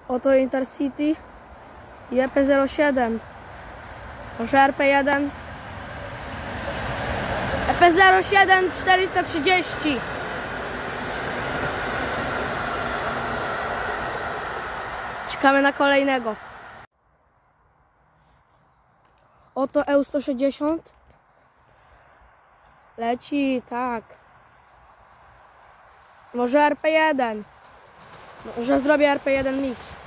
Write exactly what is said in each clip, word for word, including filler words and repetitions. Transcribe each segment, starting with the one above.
Oto Intercity i E P zero siedem. Może R P jeden. E P zero siedem czterysta trzydzieści. Czekamy na kolejnego. Oto E U sto sześćdziesiąt. Leci, tak. Może R P jeden. Może zrobię R P jeden mix.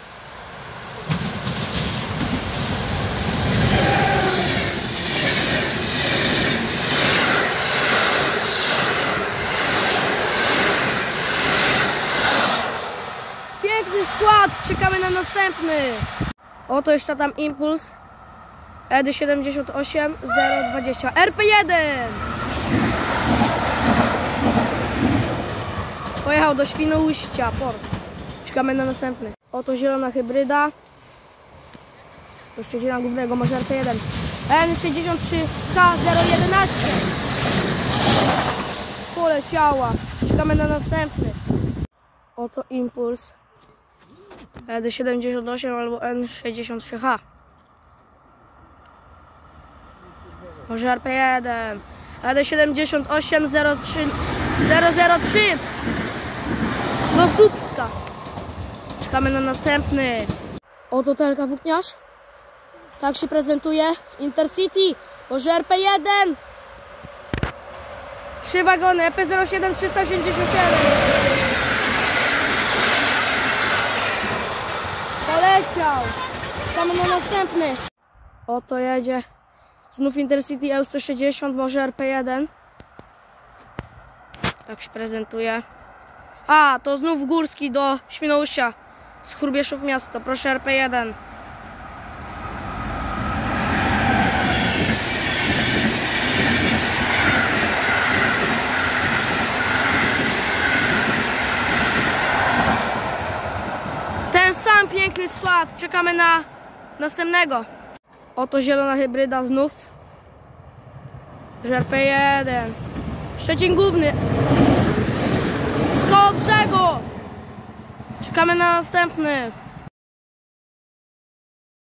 Piękny skład, czekamy na następny. Oto jeszcze tam Impuls E D siedemdziesiąt osiem zero dwadzieścia R P jeden. Pojechał do Świnoujścia, port. Czekamy na następny. Oto zielona hybryda. Do Szczecina Głównego, może R P jeden. N sześćdziesiąt trzy K zero jedenaście. Poleciała. Czekamy na następny. Oto Impuls E D siedemdziesiąt osiem albo N sześćdziesiąt trzy H. Może R P jeden. E D siedemdziesiąt osiem zero trzy zero zero trzy. Do Słupska. Czekamy na następny. Oto Telka Włókniarz. Tak się prezentuje. Intercity. Może R P jeden. Trzy wagony. E P zero siedem trzysta osiemdziesiąt siedem. Poleciał. Czekamy na następny. Oto jedzie. Znów Intercity E U sto sześćdziesiąt. Może R P jeden. Tak się prezentuje. A, to znów Górski do Świnoujścia z Hrubieszów miasto. Proszę R P jeden. Ten sam piękny skład. Czekamy na następnego. Oto zielona hybryda znów. R P jeden. Szczecin Główny. Z Kołobrzegu. Czekamy na następny.